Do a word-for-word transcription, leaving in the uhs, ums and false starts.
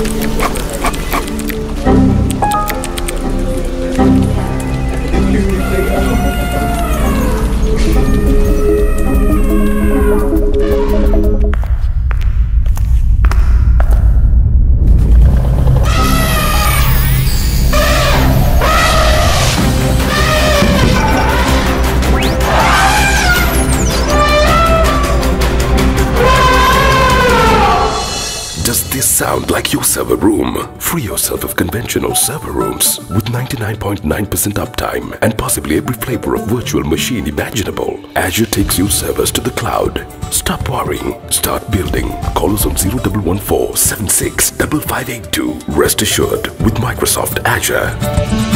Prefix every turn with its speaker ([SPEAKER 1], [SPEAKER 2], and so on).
[SPEAKER 1] Sound like your server room? Free yourself of conventional server rooms with ninety-nine point nine percent uptime and possibly every flavor of virtual machine imaginable. Azure takes your servers to the cloud. Stop worrying. Start building. Call us on zero one one four seven six five five eight two. Rest assured with Microsoft Azure.